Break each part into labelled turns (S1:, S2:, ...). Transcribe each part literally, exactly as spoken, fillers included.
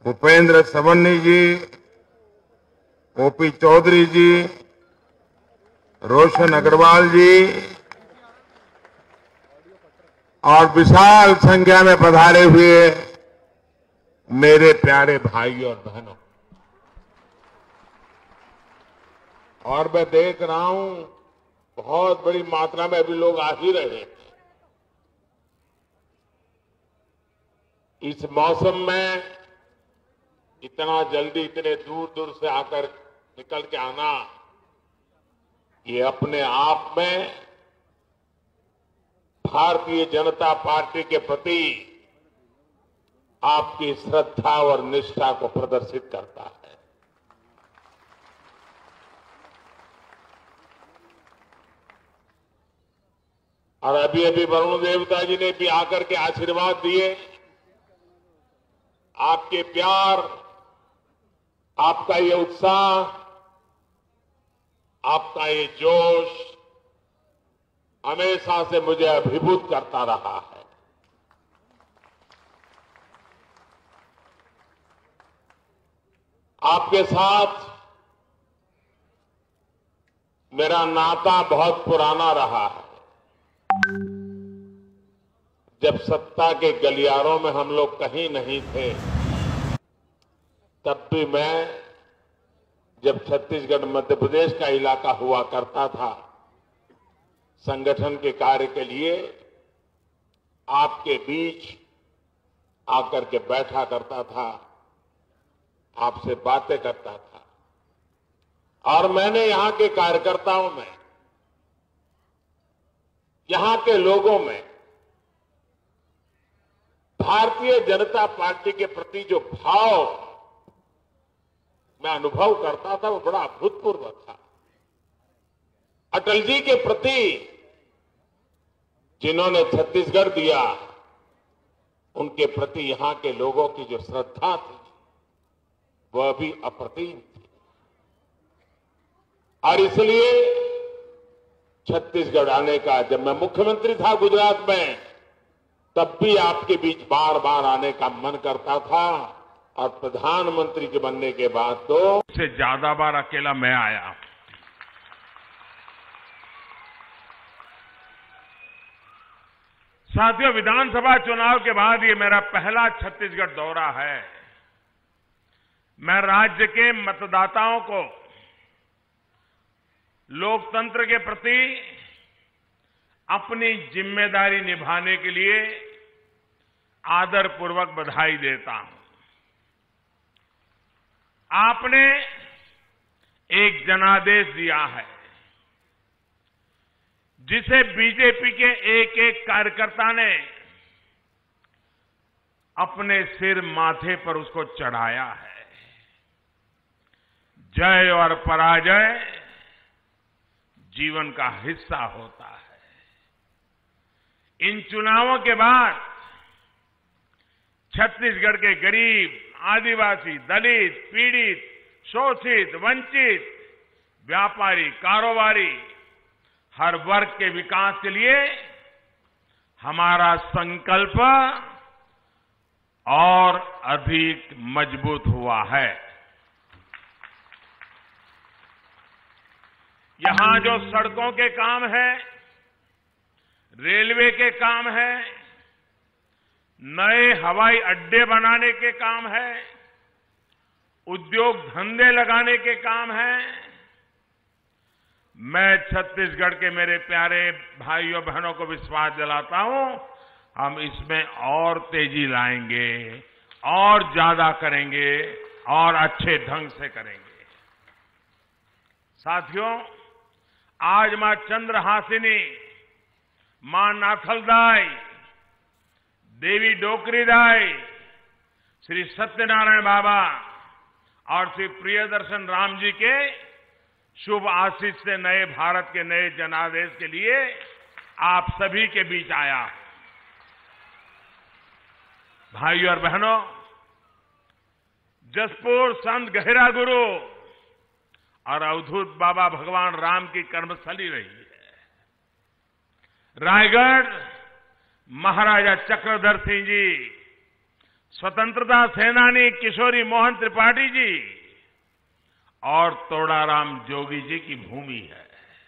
S1: Bhupendra Savanni ji, OP Chaudhary ji, Roshan Agrawal ji और विशाल संख्या में पधारे हुए मेरे प्यारे भाई और बहनों, और मैं देख रहा हूं बहुत बड़ी मात्रा में अभी लोग आ ही रहे हैं। इस मौसम में इतना जल्दी इतने दूर दूर से आकर निकल के आना, ये अपने आप में भारतीय जनता पार्टी के प्रति आपकी श्रद्धा और निष्ठा को प्रदर्शित करता है। और अभी अभी वरुण देवता जी ने भी आकर के आशीर्वाद दिए। आपके प्यार, आपका ये उत्साह, आपका ये जोश हमेशा से मुझे अभिभूत करता रहा है। आपके साथ मेरा नाता बहुत पुराना रहा है। जब सत्ता के गलियारों में हम लोग कहीं नहीं थे, तब भी मैं, जब छत्तीसगढ़ मध्य प्रदेश का इलाका हुआ करता था, संगठन के कार्य के लिए आपके बीच आकर के बैठा करता था, आपसे बातें करता था। और मैंने यहां के कार्यकर्ताओं में, यहां के लोगों में भारतीय जनता पार्टी के प्रति जो भाव मैं अनुभव करता था, वो बड़ा अभूतपूर्व था। अटल जी के प्रति जिन्होंने छत्तीसगढ़ दिया, उनके प्रति यहां के लोगों की जो श्रद्धा थी, वह भी अप्रतिम थी। और इसलिए छत्तीसगढ़ आने का, जब मैं मुख्यमंत्री था गुजरात में, तब भी आपके बीच बार बार आने का मन करता था। और प्रधानमंत्री के बनने के बाद तो उससे ज्यादा बार अकेला मैं आया। साथियों, विधानसभा चुनाव के बाद ये मेरा पहला छत्तीसगढ़ दौरा है। मैं राज्य के मतदाताओं को लोकतंत्र के प्रति अपनी जिम्मेदारी निभाने के लिए आदरपूर्वक बधाई देता हूं। आपने एक जनादेश दिया है, जिसे बीजेपी के एक एक कार्यकर्ता ने अपने सिर माथे पर उसको चढ़ाया है। जय और पराजय जीवन का हिस्सा होता है। इन चुनावों के बाद छत्तीसगढ़ के गरीब, आदिवासी, दलित, पीड़ित, शोषित, वंचित, व्यापारी, कारोबारी, हर वर्ग के विकास के लिए हमारा संकल्प और अधिक मजबूत हुआ है। यहां जो सड़कों के काम है, रेलवे के काम है, नए हवाई अड्डे बनाने के काम है, उद्योग धंधे लगाने के काम है, मैं छत्तीसगढ़ के मेरे प्यारे भाइयों बहनों को विश्वास दिलाता हूं, हम इसमें और तेजी लाएंगे, और ज्यादा करेंगे, और अच्छे ढंग से करेंगे। साथियों, आज मां चंद्रहासिनी, मां नाथलदाई, देवी डोकरीदाई, श्री सत्यनारायण बाबा और श्री प्रियदर्शन राम जी के शुभ आशीष से नए भारत के नए जनादेश के लिए आप सभी के बीच आया। भाइयों और बहनों, जसपुर संत गहिरा गुरु और अवधूत बाबा भगवान राम की कर्मस्थली रही है। रायगढ़ महाराजा चक्रधर सिंह जी, स्वतंत्रता सेनानी किशोरी मोहन त्रिपाठी जी और तोड़ाराम जोगी जी की भूमि है।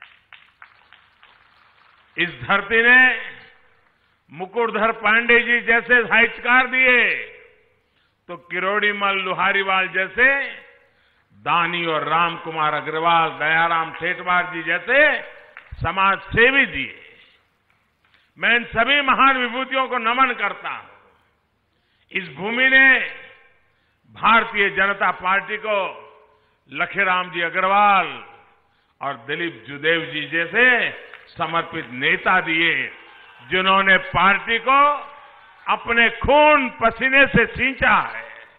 S1: इस धरती ने मुकुटधर पांडे जी जैसे साहित्यकार दिए तो किरोड़ीमल लुहारीवाल जैसे दानी और राम कुमार अग्रवाल, दयाराम सेठवार जी जैसे समाज सेवी दिए। मैं इन सभी महान विभूतियों को नमन करता हूं। इस भूमि ने भारतीय जनता पार्टी को लखीराम जी अग्रवाल और दिलीप जुदेव जी जैसे समर्पित नेता दिए, जिन्होंने पार्टी को अपने खून पसीने से सींचा है।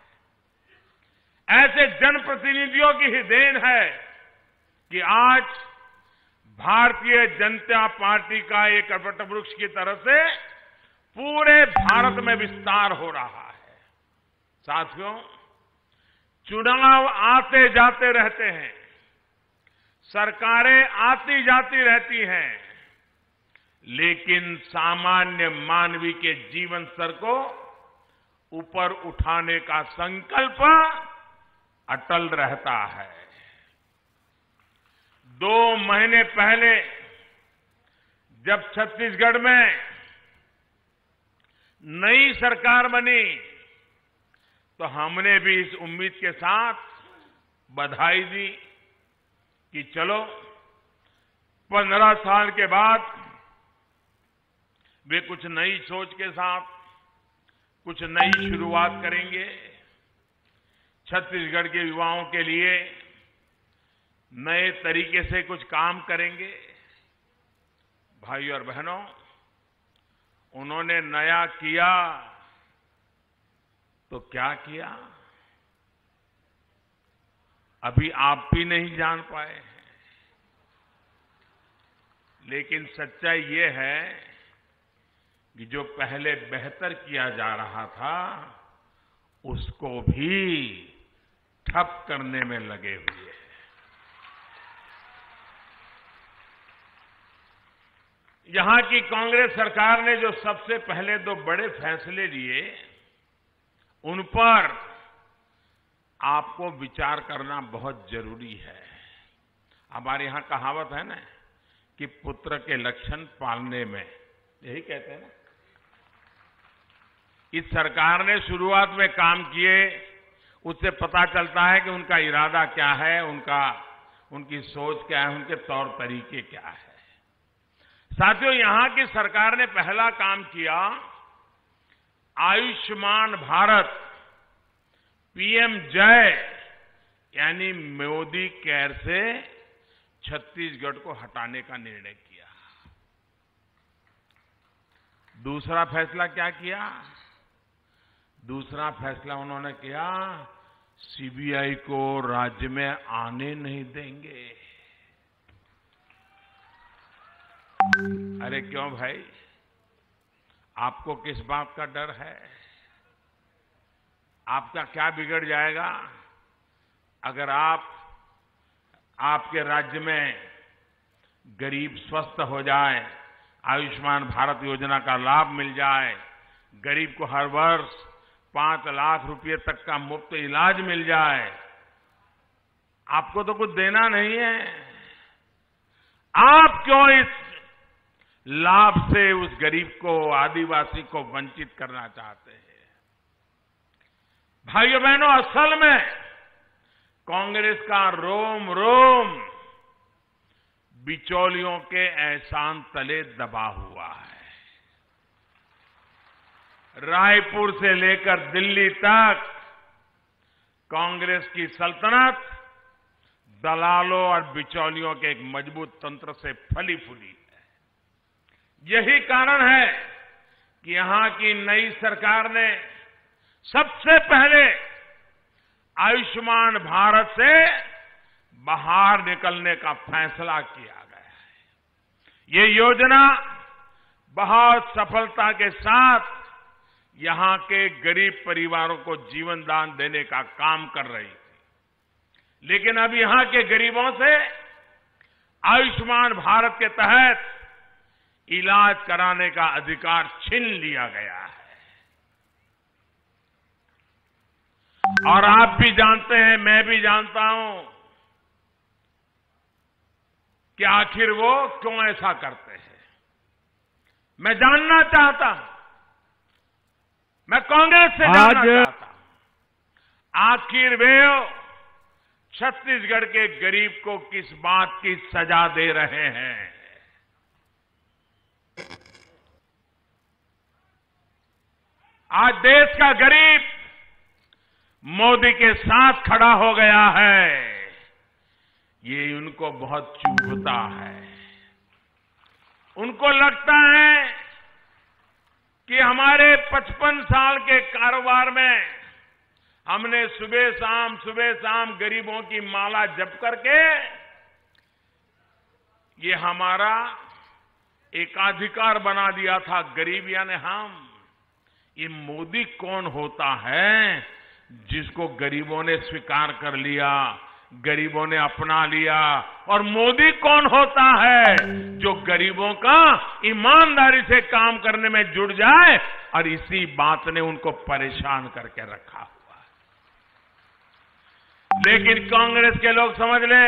S1: ऐसे जनप्रतिनिधियों की ही देन है कि आज भारतीय जनता पार्टी का एक वटवृक्ष की तरफ से पूरे भारत में विस्तार हो रहा है। साथियों, चुनाव आते जाते रहते हैं, सरकारें आती जाती रहती हैं, लेकिन सामान्य मानवी के जीवन स्तर को ऊपर उठाने का संकल्प अटल रहता है। दो महीने पहले जब छत्तीसगढ़ में नई सरकार बनी तो हमने भी इस उम्मीद के साथ बधाई दी कि चलो पंद्रह साल के बाद वे कुछ नई सोच के साथ कुछ नई शुरुआत करेंगे, छत्तीसगढ़ के युवाओं के लिए नए तरीके से कुछ काम करेंगे। भाइयों और बहनों, उन्होंने नया किया तो क्या किया, अभी आप भी नहीं जान पाए हैं। लेकिन सच्चाई ये है कि जो पहले बेहतर किया जा रहा था उसको भी ठप करने में लगे हुए हैं। यहां की कांग्रेस सरकार ने जो सबसे पहले दो बड़े फैसले लिए, उन पर आपको विचार करना बहुत जरूरी है। हमारे यहां कहावत है ना कि पुत्र के लक्षण पालने में, यही कहते हैं ना। इस सरकार ने शुरुआत में काम किए, उससे पता चलता है कि उनका इरादा क्या है, उनका उनकी सोच क्या है, उनके तौर तरीके क्या है। साथियों, यहां की सरकार ने पहला काम किया, आयुष्मान भारत पीएम जय यानी मोदी केयर से छत्तीसगढ़ को हटाने का निर्णय किया। दूसरा फैसला क्या किया? दूसरा फैसला उन्होंने किया, सीबीआई को राज्य में आने नहीं देंगे। अरे क्यों भाई, आपको किस बात का डर है? आपका क्या बिगड़ जाएगा अगर आप आपके राज्य में गरीब स्वस्थ हो जाए, आयुष्मान भारत योजना का लाभ मिल जाए, गरीब को हर वर्ष पांच लाख रुपए तक का मुफ्त इलाज मिल जाए? आपको तो कुछ देना नहीं है। आप क्यों इस लाभ से उस गरीब को, आदिवासी को वंचित करना चाहते हैं? भाइयों बहनों, असल में कांग्रेस का रोम रोम बिचौलियों के एहसान तले दबा हुआ है। रायपुर से लेकर दिल्ली तक कांग्रेस की सल्तनत दलालों और बिचौलियों के एक मजबूत तंत्र से फली फूली है। यही कारण है कि यहां की नई सरकार ने सबसे पहले आयुष्मान भारत से बाहर निकलने का फैसला किया गया है। ये योजना बहुत सफलता के साथ यहां के गरीब परिवारों को जीवन दान देने का काम कर रही थी। लेकिन अब यहां के गरीबों से आयुष्मान भारत के तहत इलाज कराने का अधिकार छीन लिया गया है। और आप भी जानते हैं, मैं भी जानता हूं कि आखिर वो क्यों ऐसा करते हैं। मैं जानना चाहता हूं, मैं कांग्रेस से जानना चाहता हूं, आखिर वे छत्तीसगढ़ के गरीब को किस बात की सजा दे रहे हैं। आज देश का गरीब मोदी के साथ खड़ा हो गया है, ये उनको बहुत चुभता है। उनको लगता है कि हमारे पचपन साल के कारोबार में हमने सुबह शाम सुबह शाम गरीबों की माला जप करके ये हमारा एकाधिकार बना दिया था। गरीब यानी हम। ये मोदी कौन होता है जिसको गरीबों ने स्वीकार कर लिया, गरीबों ने अपना लिया? और मोदी कौन होता है जो गरीबों का ईमानदारी से काम करने में जुड़ जाए? और इसी बात ने उनको परेशान करके रखा हुआ है। लेकिन कांग्रेस के लोग समझ ले,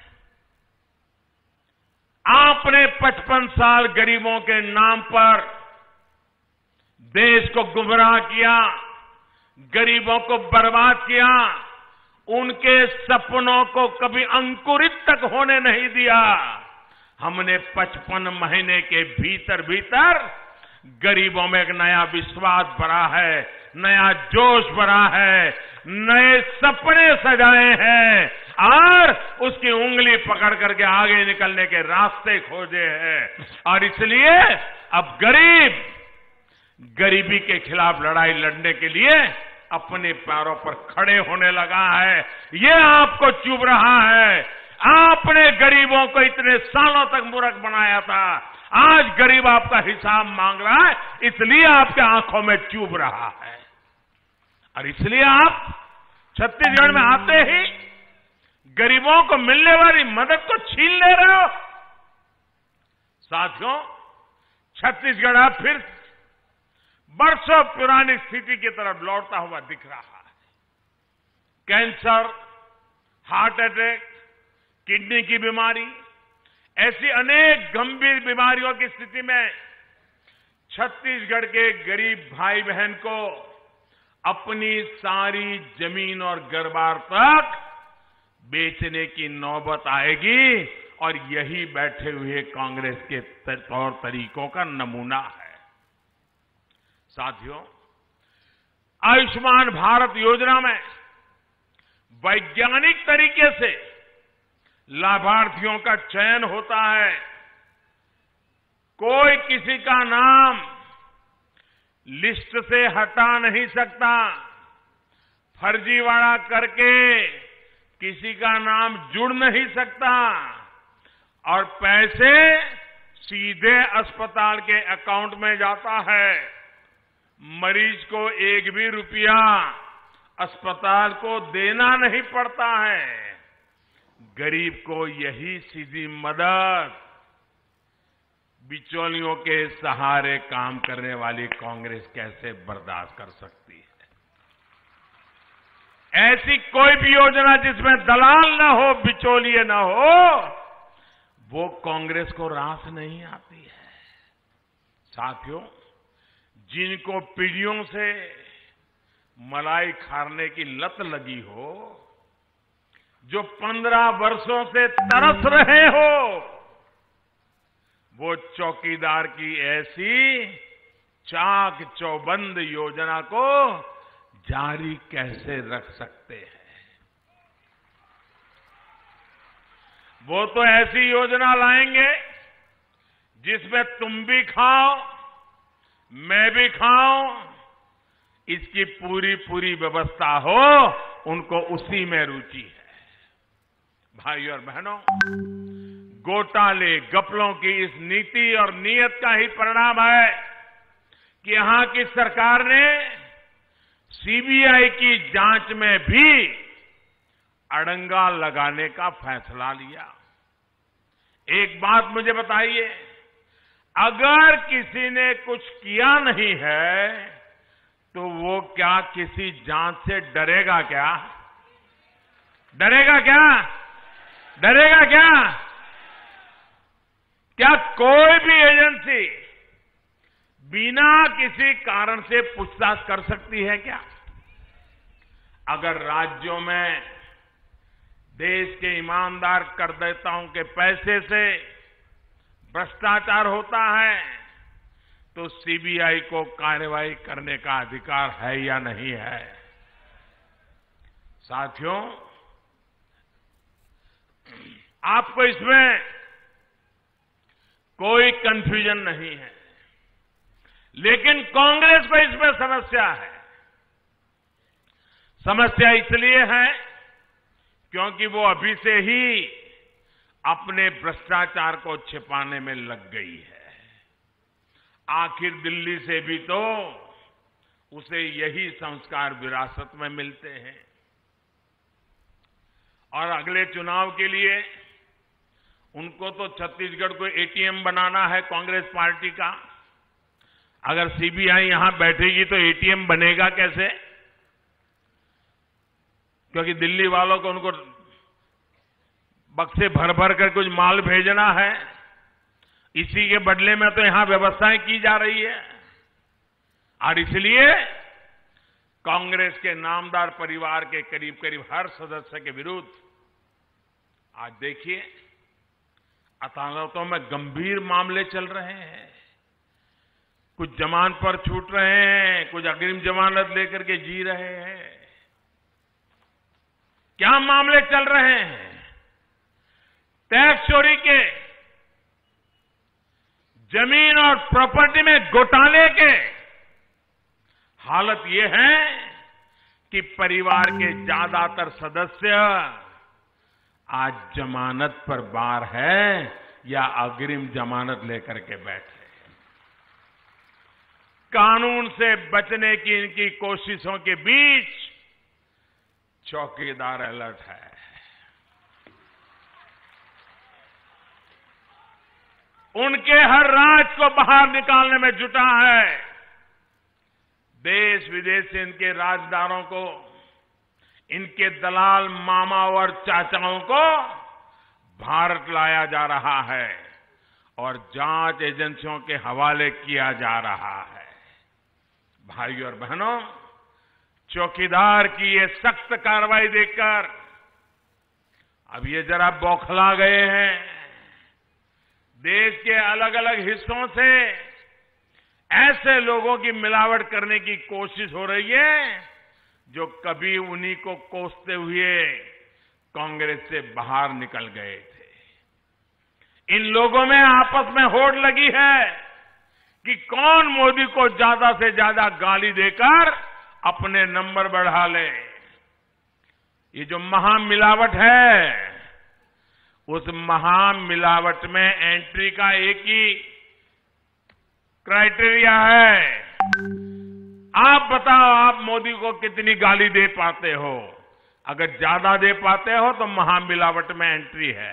S1: आपने पचपन साल गरीबों के नाम पर देश को गुमराह किया, गरीबों को बर्बाद किया, उनके सपनों को कभी अंकुरित तक होने नहीं दिया। हमने पचपन महीने के भीतर भीतर गरीबों में एक नया विश्वास भरा है, नया जोश भरा है, नए सपने सजाए हैं और उसकी उंगली पकड़ करके आगे निकलने के रास्ते खोजे हैं। और इसलिए अब गरीब गरीबी के खिलाफ लड़ाई लड़ने के लिए अपने पैरों पर खड़े होने लगा है। ये आपको चुभ रहा है। आपने गरीबों को इतने सालों तक मूर्ख बनाया था, आज गरीब आपका हिसाब मांग रहा है, इसलिए आपके आंखों में चुभ रहा है। और इसलिए आप छत्तीसगढ़ में आते ही गरीबों को मिलने वाली मदद को छीन ले रहे हो। साथियों, छत्तीसगढ़ अब फिर बरसों पुरानी स्थिति की तरफ लौटता हुआ दिख रहा है। कैंसर, हार्ट अटैक, किडनी की बीमारी, ऐसी अनेक गंभीर बीमारियों की स्थिति में छत्तीसगढ़ के गरीब भाई बहन को अपनी सारी जमीन और घर-बार तक बेचने की नौबत आएगी। और यही बैठे हुए कांग्रेस के तौर तरीकों का नमूना है। साथियों, आयुष्मान भारत योजना में वैज्ञानिक तरीके से लाभार्थियों का चयन होता है। कोई किसी का नाम लिस्ट से हटा नहीं सकता। फर्जीवाड़ा करके किसी का नाम जुड़ नहीं सकता और पैसे सीधे अस्पताल के अकाउंट में जाता है। मरीज को एक भी रुपया अस्पताल को देना नहीं पड़ता है। गरीब को यही सीधी मदद बिचौलियों के सहारे काम करने वाली कांग्रेस कैसे बर्दाश्त कर सकती है? ऐसी कोई भी योजना जिसमें दलाल न हो, बिचौलिए न हो, वो कांग्रेस को रास नहीं आती है। साथियों, जिनको पीढ़ियों से मलाई खाने की लत लगी हो, जो पंद्रह वर्षों से तरस रहे हो, वो चौकीदार की ऐसी चाक चौबंद योजना को जारी कैसे रख सकते हैं? वो तो ऐसी योजना लाएंगे जिसमें तुम भी खाओ, मैं भी खाऊं, इसकी पूरी पूरी व्यवस्था हो, उनको उसी में रुचि है। भाई और बहनों, घोटाले घपलों की इस नीति और नीयत का ही परिणाम है कि यहां की सरकार ने सीबीआई की जांच में भी अड़ंगा लगाने का फैसला लिया। एक बात मुझे बताइए, अगर किसी ने कुछ किया नहीं है तो वो क्या किसी जांच से डरेगा क्या? डरेगा क्या? डरेगा क्या? क्या कोई भी एजेंसी बिना किसी कारण से पूछताछ कर सकती है क्या? अगर राज्यों में देश के ईमानदार करदाताओं के पैसे से भ्रष्टाचार होता है तो सीबीआई को कार्रवाई करने का अधिकार है या नहीं है? साथियों, आपको इसमें कोई कंफ्यूजन नहीं है, लेकिन कांग्रेस को इसमें समस्या है। समस्या इसलिए है क्योंकि वो अभी से ही अपने भ्रष्टाचार को छिपाने में लग गई है। आखिर दिल्ली से भी तो उसे यही संस्कार विरासत में मिलते हैं और अगले चुनाव के लिए उनको तो छत्तीसगढ़ को एटीएम बनाना है कांग्रेस पार्टी का। अगर सीबीआई यहां बैठेगी तो एटीएम बनेगा कैसे? क्योंकि दिल्ली वालों को उनको बक्से भर भर कर कुछ माल भेजना है, इसी के बदले में तो यहां व्यवस्थाएं की जा रही है। और इसलिए कांग्रेस के नामदार परिवार के करीब करीब हर सदस्य के विरुद्ध आज देखिए अदालतों में गंभीर मामले चल रहे हैं। कुछ जमानत पर छूट रहे हैं, कुछ अग्रिम जमानत लेकर के जी रहे हैं। क्या मामले चल रहे हैं? टैक्स चोरी के, जमीन और प्रॉपर्टी में घोटाले के। हालत यह है कि परिवार के ज्यादातर सदस्य आज जमानत पर बाहर है या अग्रिम जमानत लेकर के बैठे। कानून से बचने की इनकी कोशिशों के बीच चौकीदार अलर्ट है। उनके हर राज को बाहर निकालने में जुटा है। देश विदेश से इनके राजदारों को, इनके दलाल मामा और चाचाओं को भारत लाया जा रहा है और जांच एजेंसियों के हवाले किया जा रहा है। भाइयों और बहनों, चौकीदार की ये सख्त कार्रवाई देखकर अब ये जरा बौखला गए हैं। देश के अलग अलग हिस्सों से ऐसे लोगों की मिलावट करने की कोशिश हो रही है जो कभी उन्हीं को कोसते हुए कांग्रेस से बाहर निकल गए थे। इन लोगों में आपस में होड़ लगी है कि कौन मोदी को ज्यादा से ज्यादा गाली देकर अपने नंबर बढ़ा ले। ये जो महामिलावट है, उस महामिलावट में एंट्री का एक ही क्राइटेरिया है। आप बताओ, आप मोदी को कितनी गाली दे पाते हो? अगर ज्यादा दे पाते हो तो महामिलावट में एंट्री है।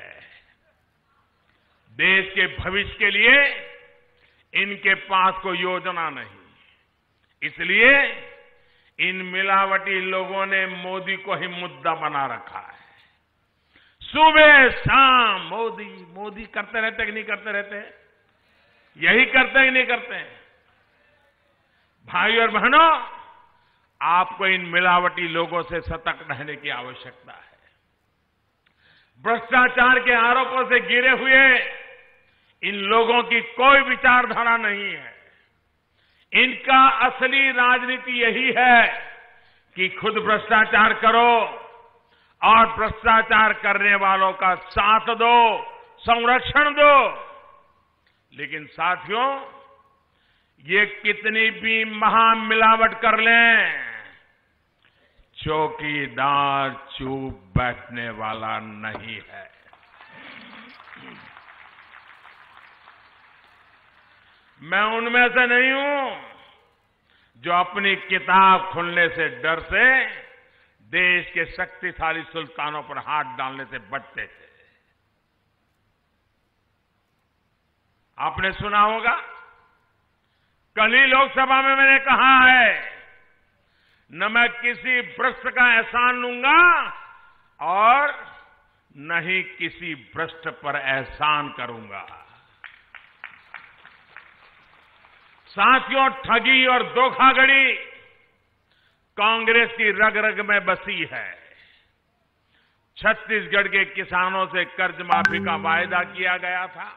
S1: देश के भविष्य के लिए इनके पास कोई योजना नहीं, इसलिए इन मिलावटी लोगों ने मोदी को ही मुद्दा बना रखा है। सुबह शाम मोदी मोदी करते रहते कि नहीं करते रहते? यही करते ही नहीं करते? भाई और बहनों, आपको इन मिलावटी लोगों से सतर्क रहने की आवश्यकता है। भ्रष्टाचार के आरोपों से घिरे हुए इन लोगों की कोई विचारधारा नहीं है। इनका असली राजनीति यही है कि खुद भ्रष्टाचार करो और भ्रष्टाचार करने वालों का साथ दो, संरक्षण दो। लेकिन साथियों, ये कितनी भी महामिलावट कर लें, चौकीदार चुप बैठने वाला नहीं है। मैं उनमें से नहीं हूं जो अपनी किताब खुलने से डर से देश के शक्तिशाली सुल्तानों पर हाथ डालने से बचते थे। आपने सुना होगा, कल ही लोकसभा में मैंने कहा है न मैं किसी भ्रष्ट का एहसान लूंगा और न ही किसी भ्रष्ट पर एहसान करूंगा। साथियों, ठगी और धोखाधड़ी कांग्रेस की रग रग में बसी है। छत्तीसगढ़ के किसानों से कर्ज माफी का वायदा किया गया था।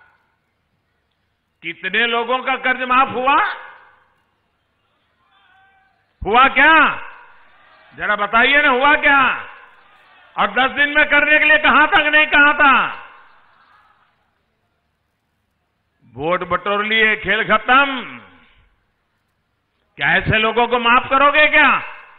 S1: कितने लोगों का कर्ज माफ हुआ? हुआ क्या? जरा बताइए ना, हुआ क्या? और दस दिन में करने के लिए कहां तक नहीं कहा था? वोट बटोर लिए, खेल खत्म। क्या ऐसे लोगों को माफ करोगे क्या?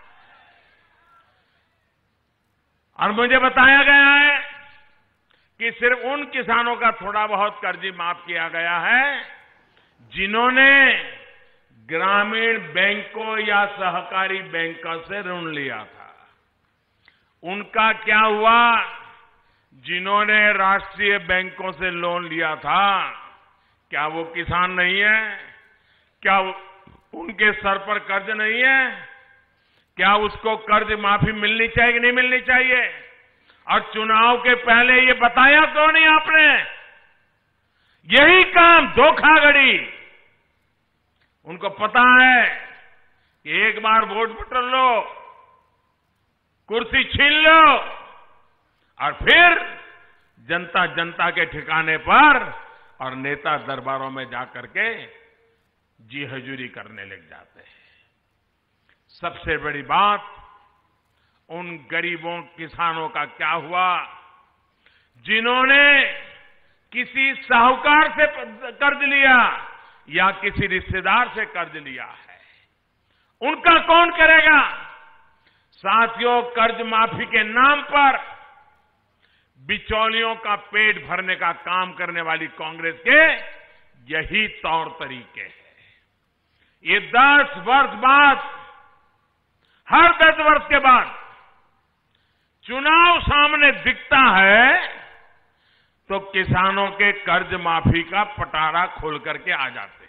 S1: और मुझे बताया गया है कि सिर्फ उन किसानों का थोड़ा बहुत कर्ज माफ किया गया है जिन्होंने ग्रामीण बैंकों या सहकारी बैंकों से ऋण लिया था। उनका क्या हुआ? जिन्होंने राष्ट्रीय बैंकों से लोन लिया था, क्या वो किसान नहीं है? क्या उनके सर पर कर्ज नहीं है? क्या उसको कर्ज माफी मिलनी चाहिए कि नहीं मिलनी चाहिए? और चुनाव के पहले ये बताया क्यों नहीं आपने? यही काम धोखाधड़ी। उनको पता है कि एक बार वोट बटोर लो, कुर्सी छीन लो और फिर जनता जनता के ठिकाने पर और नेता दरबारों में जाकर के जी हजूरी करने लग जाते हैं। सबसे बड़ी बात, उन गरीबों किसानों का क्या हुआ जिन्होंने किसी साहूकार से कर्ज लिया या किसी रिश्तेदार से कर्ज लिया है? उनका कौन करेगा? साथियों, कर्ज माफी के नाम पर बिचौलियों का पेट भरने का काम करने वाली कांग्रेस के यही तौर तरीके हैं। ये दस वर्ष बाद, हर दस वर्ष के बाद चुनाव सामने दिखता है तो किसानों के कर्ज माफी का पटारा खोल करके आ जाते हैं।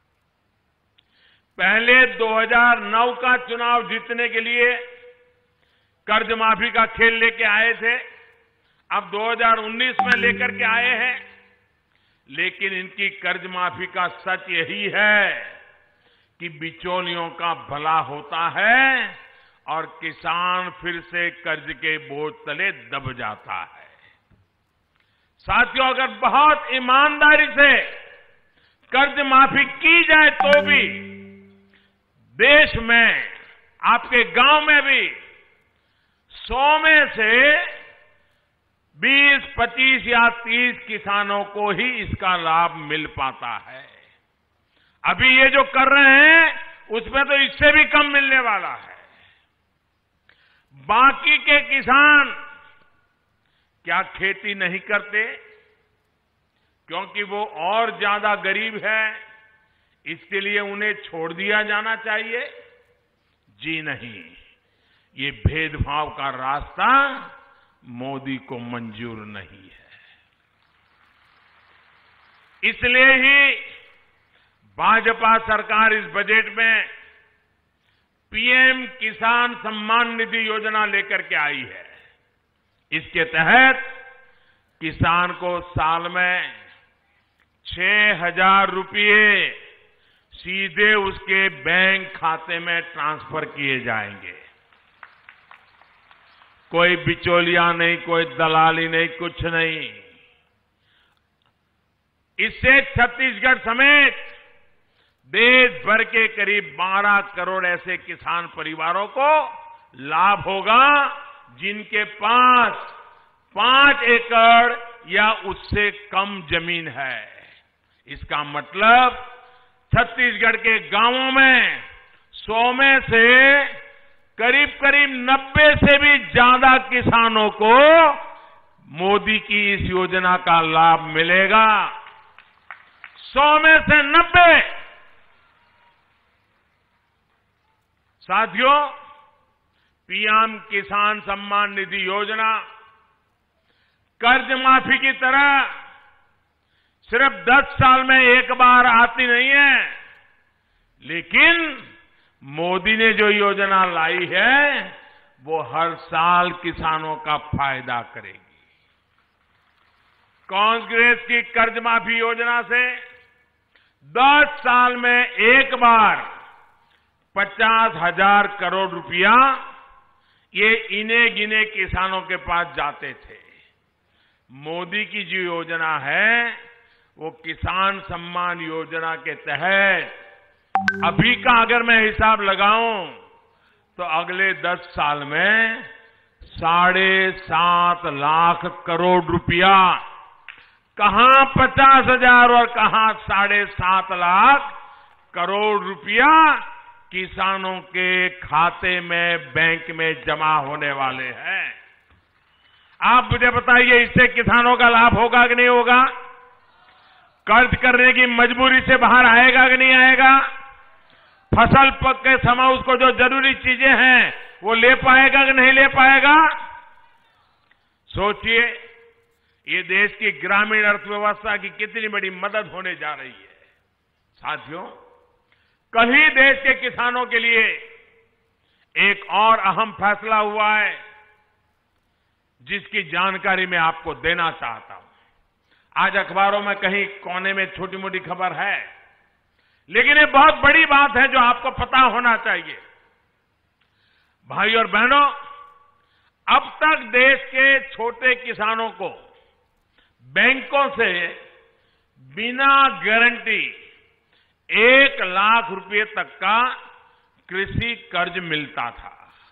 S1: पहले दो हज़ार नौ का चुनाव जीतने के लिए कर्ज माफी का खेल लेके आए थे, अब दो हज़ार उन्नीस में लेकर के आए हैं। लेकिन इनकी कर्ज माफी का सच यही है कि बिचौलियों का भला होता है और किसान फिर से कर्ज के बोझ तले दब जाता है। साथियों, अगर बहुत ईमानदारी से कर्ज माफी की जाए तो भी देश में, आपके गांव में भी सौ में से बीस, पच्चीस या तीस किसानों को ही इसका लाभ मिल पाता है। अभी ये जो कर रहे हैं उसमें तो इससे भी कम मिलने वाला है। बाकी के किसान क्या खेती नहीं करते क्योंकि वो और ज्यादा गरीब है, इसके लिए उन्हें छोड़ दिया जाना चाहिए? जी नहीं, ये भेदभाव का रास्ता मोदी को मंजूर नहीं है। इसलिए ही भाजपा सरकार इस बजट में पीएम किसान सम्मान निधि योजना लेकर के आई है। इसके तहत किसान को साल में छह हजार रुपये सीधे उसके बैंक खाते में ट्रांसफर किए जाएंगे। कोई बिचौलिया नहीं, कोई दलाली नहीं, कुछ नहीं। इससे छत्तीसगढ़ समेत देश भर के करीब बारह करोड़ ऐसे किसान परिवारों को लाभ होगा जिनके पास पांच एकड़ या उससे कम जमीन है। इसका मतलब छत्तीसगढ़ के गांवों में सौ में से करीब करीब नब्बे से भी ज्यादा किसानों को मोदी की इस योजना का लाभ मिलेगा। सौ में से नब्बे। साथियों, पीएम किसान सम्मान निधि योजना कर्ज माफी की तरह सिर्फ दस साल में एक बार आती नहीं है, लेकिन मोदी ने जो योजना लाई है वो हर साल किसानों का फायदा करेगी। कांग्रेस की कर्ज माफी योजना से दस साल में एक बार पचास हजार करोड़ रुपया ये इने गिने किसानों के पास जाते थे। मोदी की जो योजना है वो किसान सम्मान योजना के तहत अभी का अगर मैं हिसाब लगाऊं तो अगले दस साल में साढ़े सात लाख करोड़ रुपया, कहां पचास हजार और कहां साढ़े सात लाख करोड़ रुपया किसानों के खाते में बैंक में जमा होने वाले हैं। आप मुझे बताइए इससे किसानों का लाभ होगा कि नहीं होगा? कर्ज करने की मजबूरी से बाहर आएगा कि नहीं आएगा? फसल पक के समय उसको जो जरूरी चीजें हैं वो ले पाएगा कि नहीं ले पाएगा? सोचिए, ये देश की ग्रामीण अर्थव्यवस्था की कितनी बड़ी मदद होने जा रही है। साथियों, कल ही देश के किसानों के लिए एक और अहम फैसला हुआ है जिसकी जानकारी मैं आपको देना चाहता हूं। आज अखबारों में कहीं कोने में छोटी मोटी खबर है, लेकिन ये बहुत बड़ी बात है जो आपको पता होना चाहिए। भाई और बहनों, अब तक देश के छोटे किसानों को बैंकों से बिना गारंटी एक लाख रुपए तक का कृषि कर्ज मिलता था।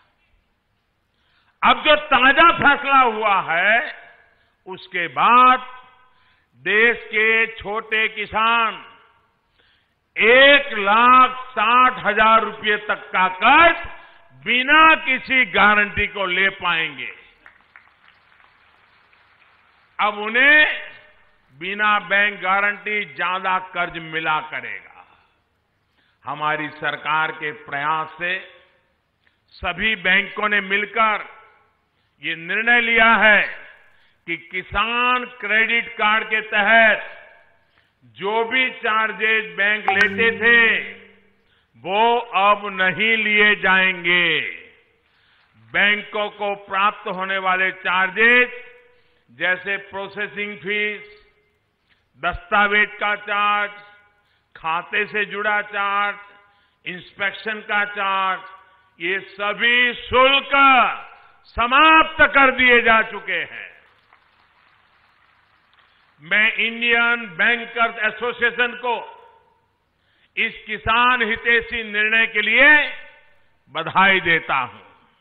S1: अब जो ताजा फैसला हुआ है उसके बाद देश के छोटे किसान एक लाख साठ हजार रुपए तक का कर्ज बिना किसी गारंटी को ले पाएंगे। अब उन्हें बिना बैंक गारंटी ज्यादा कर्ज मिला करेगा। हमारी सरकार के प्रयास से सभी बैंकों ने मिलकर ये निर्णय लिया है कि किसान क्रेडिट कार्ड के तहत जो भी चार्जेज बैंक लेते थे वो अब नहीं लिए जाएंगे। बैंकों को प्राप्त होने वाले चार्जेज जैसे प्रोसेसिंग फीस, दस्तावेज का चार्ज, खाते से जुड़ा चार्ज, इंस्पेक्शन का चार्ज, ये सभी शुल्क समाप्त कर दिए जा चुके हैं। मैं इंडियन बैंकर्स एसोसिएशन को इस किसान हितैषी निर्णय के लिए बधाई देता हूं।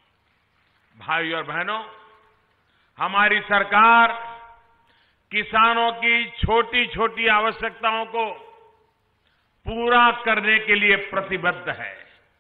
S1: भाई और बहनों, हमारी सरकार किसानों की छोटी छोटी आवश्यकताओं को पूरा करने के लिए प्रतिबद्ध है।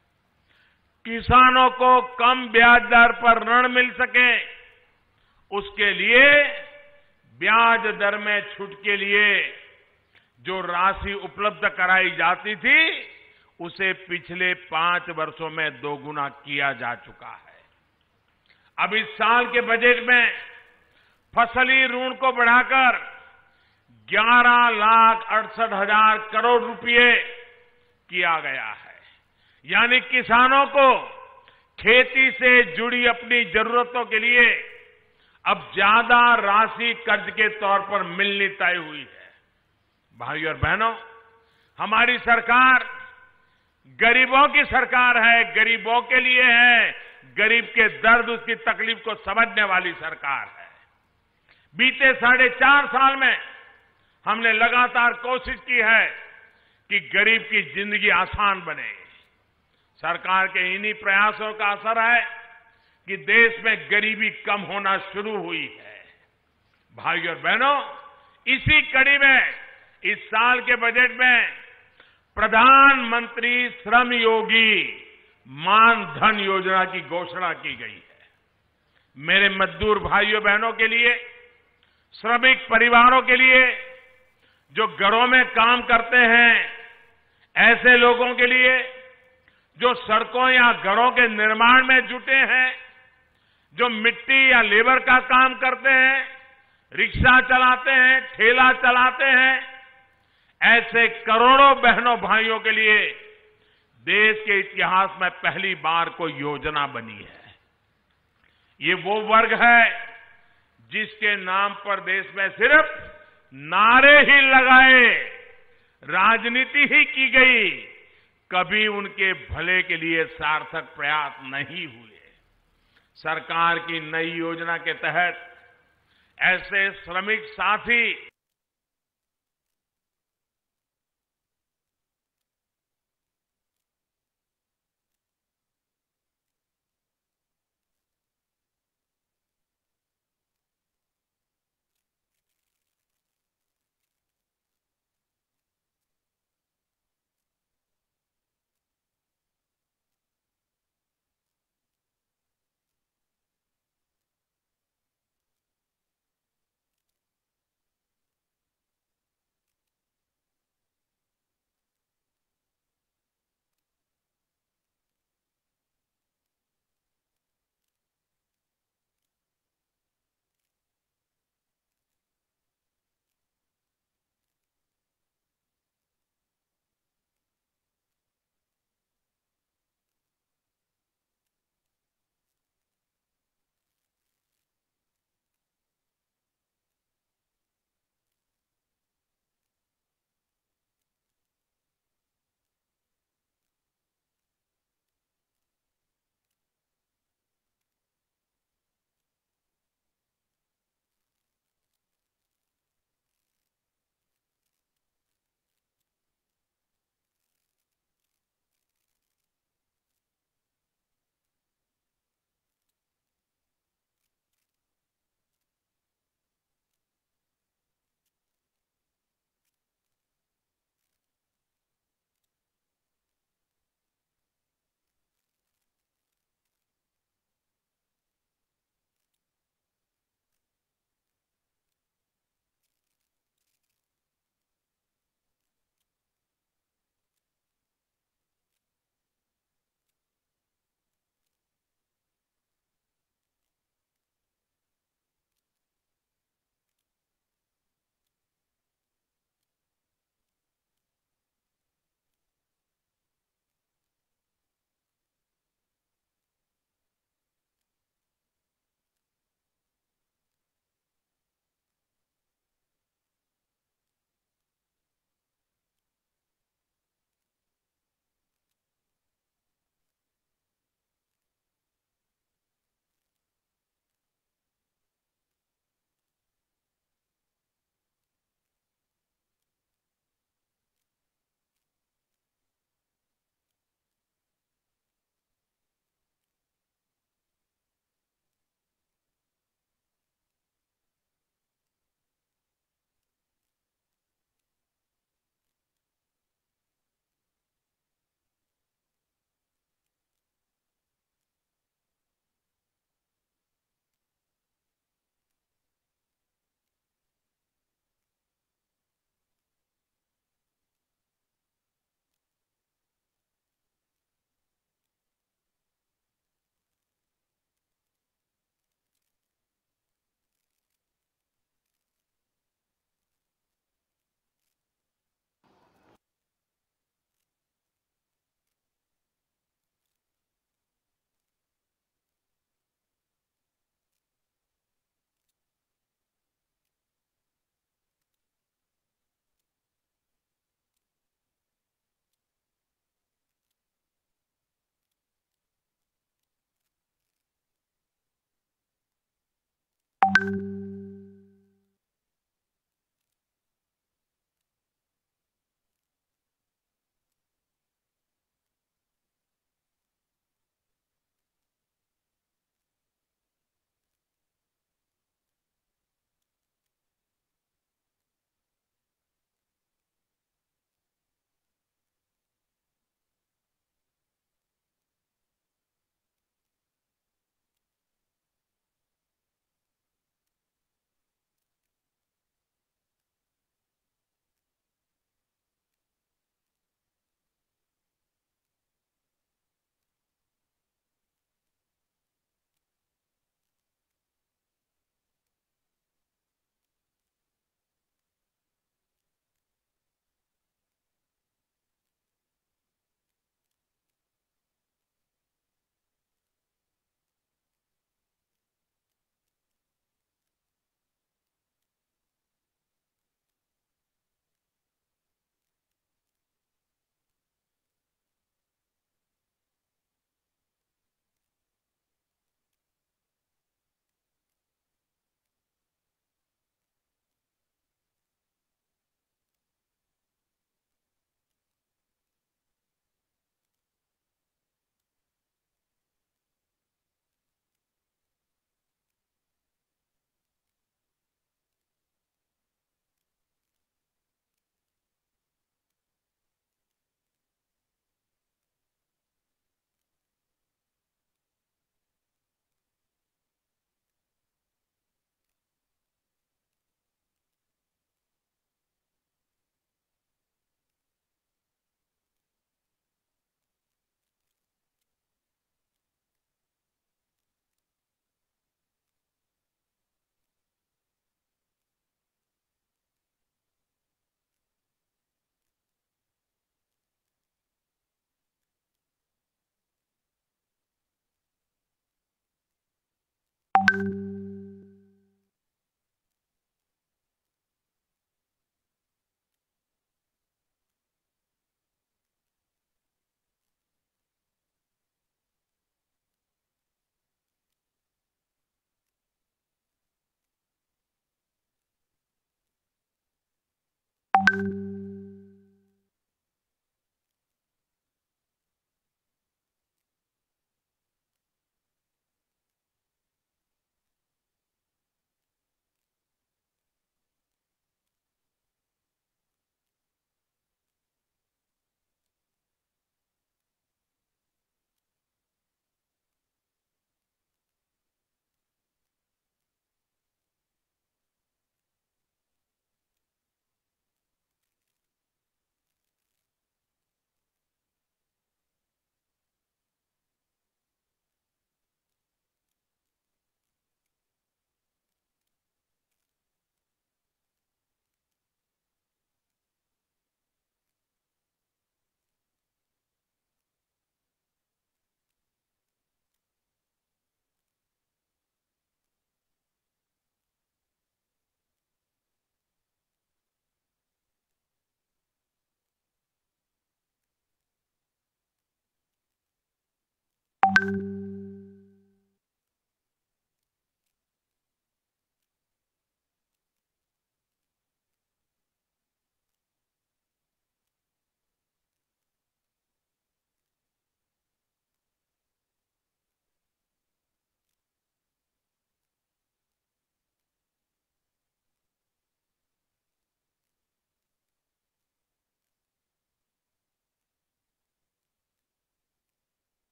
S1: किसानों को कम ब्याज दर पर ऋण मिल सके उसके लिए ब्याज दर में छूट के लिए जो राशि उपलब्ध कराई जाती थी उसे पिछले पांच वर्षों में दोगुना किया जा चुका है। अब इस साल के बजट में फसली ऋण को बढ़ाकर ग्यारह लाख अड़सठ हजार करोड़ रुपए किया गया है। यानी किसानों को खेती से जुड़ी अपनी जरूरतों के लिए अब ज्यादा राशि कर्ज के तौर पर मिलनी तय हुई है। भाई और बहनों, हमारी सरकार गरीबों की सरकार है, गरीबों के लिए है, गरीब के दर्द उसकी तकलीफ को समझने वाली सरकार है। बीते साढ़े चार साल में हमने लगातार कोशिश की है कि गरीब की जिंदगी आसान बने। सरकार के इन्हीं प्रयासों का असर है कि देश में गरीबी कम होना शुरू हुई है। भाई और बहनों, इसी कड़ी में इस साल के बजट में प्रधानमंत्री श्रम योगी मान धन योजना की घोषणा की गई है। मेरे मजदूर भाइयों बहनों के लिए, श्रमिक परिवारों के लिए, जो घरों में काम करते हैं, ऐसे लोगों के लिए जो सड़कों या घरों के निर्माण में जुटे हैं, जो मिट्टी या लेबर का काम करते हैं, रिक्शा चलाते हैं, ठेला चलाते हैं, ऐसे करोड़ों बहनों भाइयों के लिए देश के इतिहास में पहली बार कोई योजना बनी है। ये वो वर्ग है जिसके नाम पर देश में सिर्फ नारे ही लगाए, राजनीति ही की गई, कभी उनके भले के लिए सार्थक प्रयास नहीं हुए। सरकार की नई योजना के तहत ऐसे श्रमिक साथी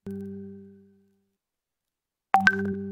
S2: you